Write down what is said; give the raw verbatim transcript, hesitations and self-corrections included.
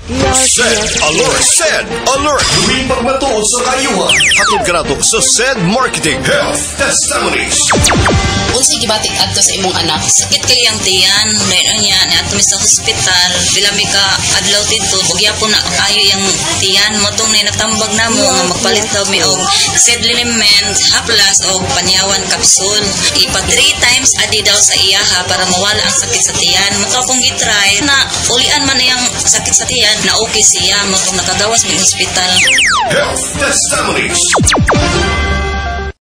D R P S Sced Alert! Sced Alert! Tuwing pagmatuod sa kayuhan. Hatod ka na to sa Sced Marketing Health Testimonies. Unsay gibatik adto sa imong anak? Sakit kay ang tiyan, dayon niya ni adto sa hospital. Bilami ka adlaw dito, ug yapon na kayo yang tiyan mo tong natambag namo nga magpalit daw mi og Sced liniment, haplas og panyawan capsule. Ipa three times adi daw sa iyaha para mawala ang sakit sa tiyan. Mo akong gitry na ulian man iyang sakit sa tiyan na okay siya mo tong nakagawas mi hospital. Health Testimonies.